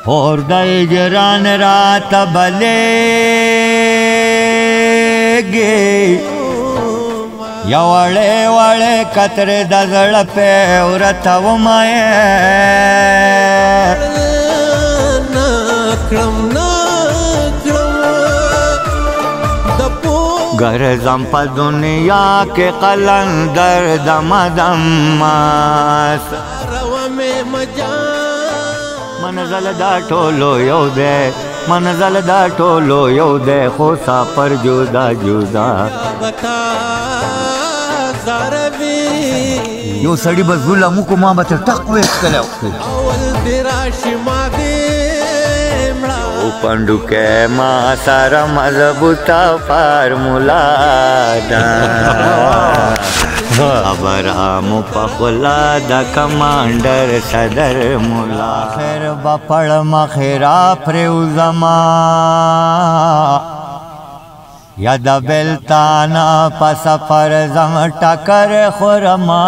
اور د اجران رات بلیږي یا وړې وړې قطرې د زړه په ورته ومایې ګرځم په دنیا کې قلندر دم دم منزل دا ټولو یو دی منزل دا ټولو یو دی خو سفر جدا جدا یو سړي به ظلم وکړو ما به تر ټق ویستلی یو پنډوکی ما سره مضبوطه فارمولا ده خبره مو په خوله د کمانډر صدر مولا خیر به پړمه خیرا پرېوځما یا د بلتانه په سفر زم ټکر خورما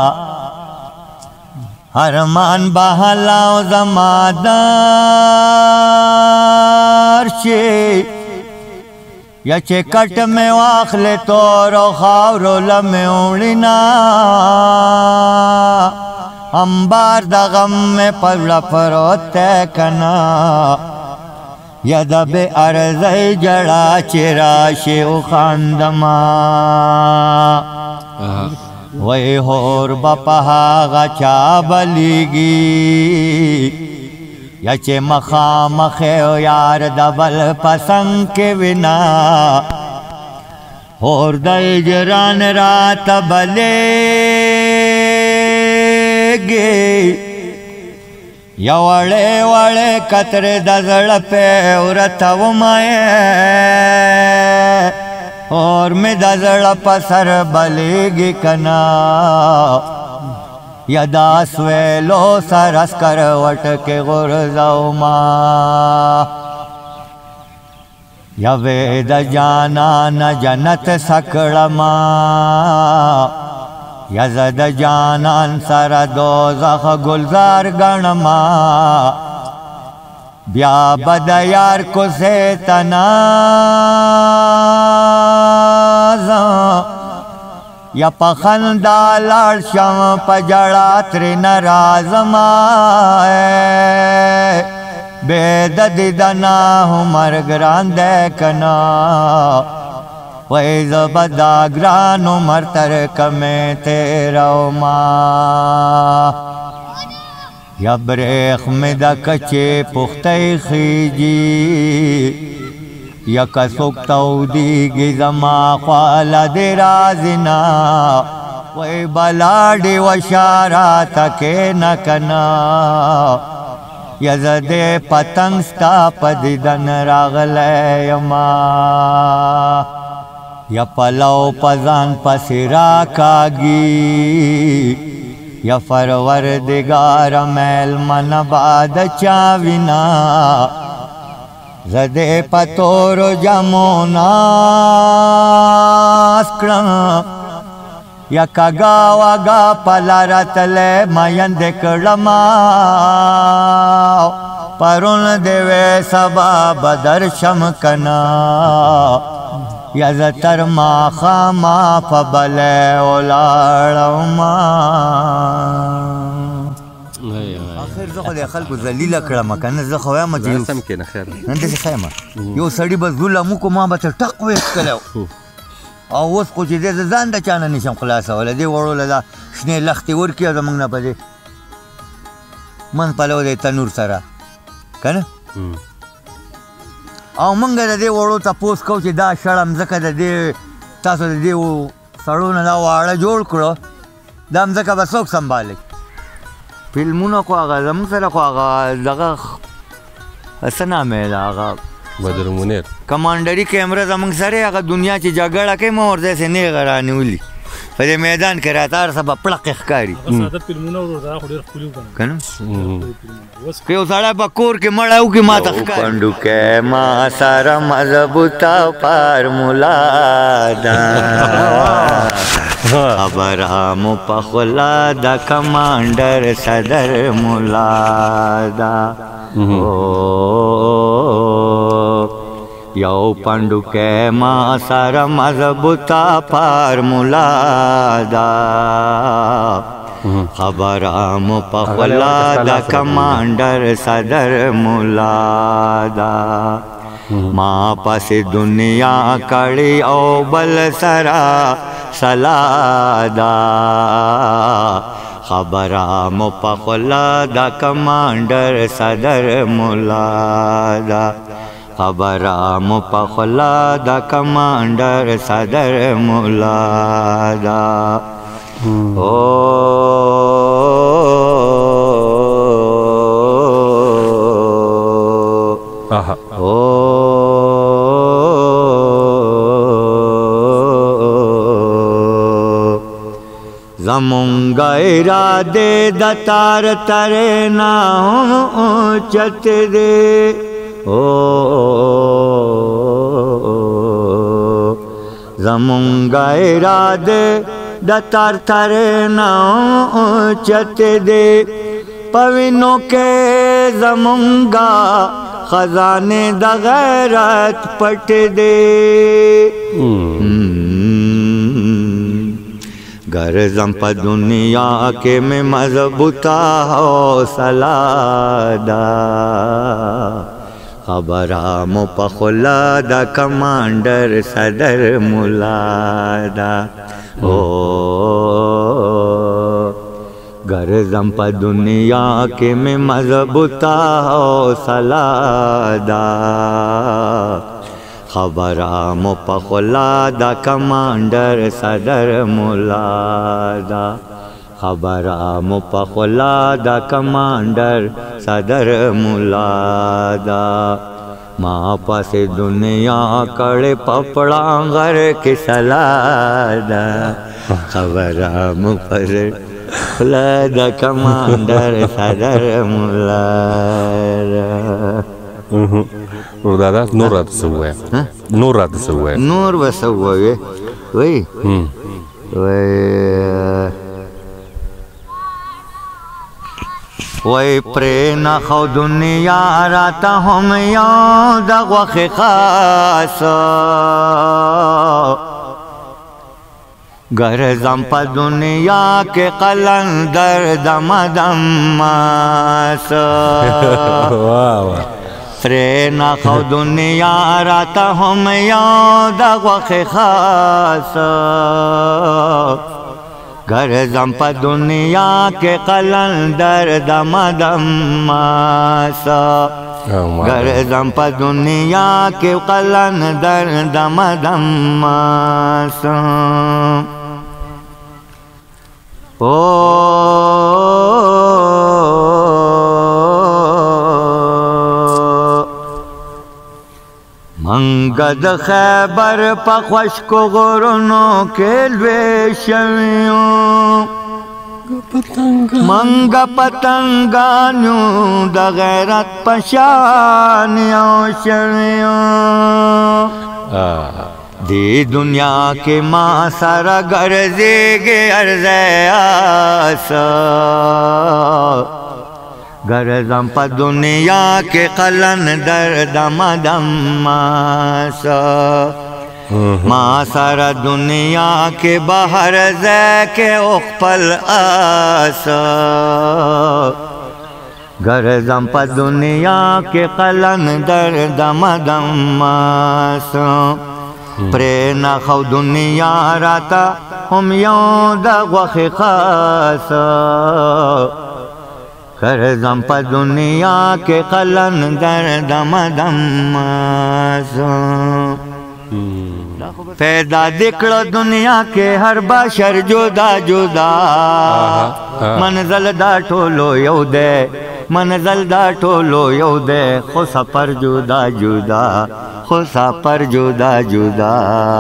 ارمان به حلاو زما دار شي یا چې کټ مې واخلې تورو خاورو لمې وړینا امبار د غم مې په زړه پروت دی کنه یا د بې ارزۍ جړا چې راشي وخاندما وی هور به په هغه چا بلیږي یا چې مخامخ یار د بل په څنګ کې وینا هور د اجران راته بلیږي یا وړې وړې قطرې د زړه په ورته ومایې اور مې د زړه په سر بلیږي کنه یا دا سویلو سر اسکر وټکې غورځوما یا وې د جانان جنت سکړما یا زه د جانان سره دوزخ گلزار ګڼما بیا به د یار کوڅې ته نازم یا په خندا لاړ شم په ژړا ترېنه راځما بې د دیدنه عمر ګران دی که نه وی زه به دا ګران عمر تر کمې تېروما یا برېښ مې د کچې پختۍ خیږي یا که څوک تودېږي زما خواله دې رازینا وی بلا ډې وشه راته کښېنه که نه یا زه دې پتنګ ستا په دیدن راغلی یما یا پلو په ځان پسې راکاږي یا پروردګار میلمنه به د چا وینا زه دې په تورو جامو ناز کړم یا کږه وږه په لاره تللی میندې کړمه پرون دې وې سبا به درشم که نه یا زه تر ماښامه په بلی ولاړمه اخر زه خو د خلکو ذلیله کړم که نه زه خو وایم چې نن داسې ښه یم یو سړي به ظلم وکړو ما به تر ټق ویستلی او اوس خو چې دی زه ځان د چا نه نشم خلاصولی دې وړو له دا شنې لښتې ورکړي او زموږ نه په دې من پلو دی تنور سره که نه او موږ د دې وړو تپوس کوو چې دا شړه مځکه د دې تاسو د دې سړو نه دا واړه جوړ کړو دا مځکه به څوک سنبالي فلمونه خو هغه زموږ سره خو هغه دغه څه نام یې د هغه بدر منیر کمانډري کیمره زموږ سره هغه دنیا چې جګړه کوي ما ورته داسې نیغه رانیولي په دې میدان کې راته هر څه به پړقې ښکاري که نه که یو سړی په کور کې مړی وکړي ما ته ښکاري پنډوکی ما سره مضبوطه فارمولا ده خبره مو په خوله د کمانډر صدر مولا ده یو پنډوکی ما سره مضبوطه فارمولا ده خبره مو په خوله د کمانډر صدر مولا ده ما پسې دنیا کړې او بل سره سلا ده خبره مو په خوله د کمانډر صدر مولا ده خبره مو په خوله د کمانډر صدر مولا ده زمونږ اراده د تار ترې نه اوچت دی زمونږ اراده د تار ترې نه اوچت دی په وینو کې زمونږ خزانې د غیرت پټ دی گرزم پا دنیا کے میں مضبوطہ حوصلہ دا خبرہ مو پا خولا دا کمانڈر صدر مولا دا گرزم پا دنیا کے میں مضبوطہ حوصلہ دا خبره مو په خوله د کمانډر صدر مولا ده خبره مو په خوله د کمانډر صدر مولا ده ما پسې دنیا کړې په پړانګر کې سلا ده خبره مو په خوله د کمانډر صدر مولا ده نور دادا نور راته څه ووایه نور راته څه ووایه نور به څه ووایې وایي وای پرې نښو دنیا راته هم یو د غوښې خاصه ګرځم په دنیا کې قلندر دم دماسه پرې نښو دنیا راته هم یو د غوښې خاصه ګرځم په دنیا کې قلندر دم دماسه ګرځم په دنیا کې قلندر دم دماسه منګه د خیبر په خشکو غرونو کې لوی شویو منګه پتنګانو د غیرت په شان یو شویو دی دنیا کې ما سره ګرځېږي ارزه آسه ګرځم په دنیا کې قلندر دم دماسه ما سره دنیا کې بهر ځای کې خپل آسه ګرځم په دنیا کې قلندر دم دماسه پرې نښو دنیا راته هم یو د غوښې خاصه ګرځم په دنیا کې قلندر دم دماسه پیدا دکړه دنیا کې هر بشر جدا جدا منزل دا ټولو یو دی منزل دا ټولو یو دی خو سفر جدا جدا خو سفر جدا جدا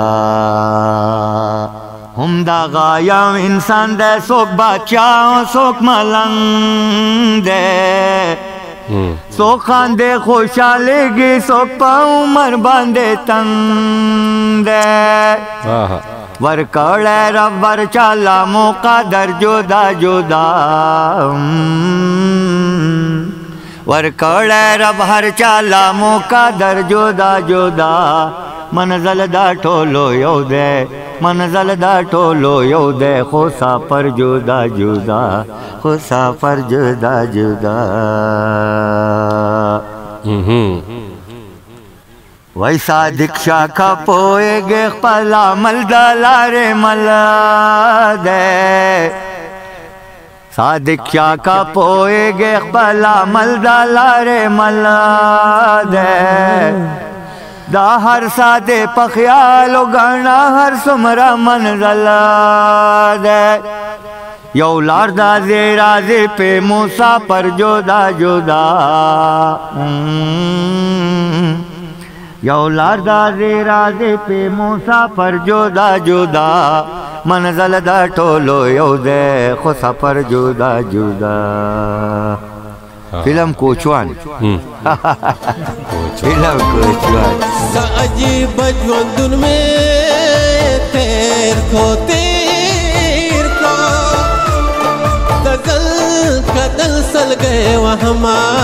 هم دا غایم انسان دی څوک بادشاه څوک ملنګ دی څوک خاندې خوشحالېږي څوک په عمر باندې تنګ دی ورکړی رب ورچاله مقدر جدا جدا ورکړی رب هر چاله موقع در جدا جدا منزل دا ټولو یو دی منزل دا ټولو یو دی خو سفر جدا جدا خو سفر جدا جدا وای صادق شاه کا پوهېږي خپل عمل د لارې مل دی صادق شاه کا پوهېږي خپل عمل د لارې مل دی دا هر ساده په خیال وګڼه هر څومره منزل دی یو لار دا زیرازې په مسافر جدا جدا یو لار دا زیرازې په مسافر جدا جدا منزل دا ټولو یو دی خو سفر جدا جدا فیلم کوچوان فیلم کوچوان دا عجیب ژوندون میں تیر کو غزل کا دل سل گئے وہ ہمارا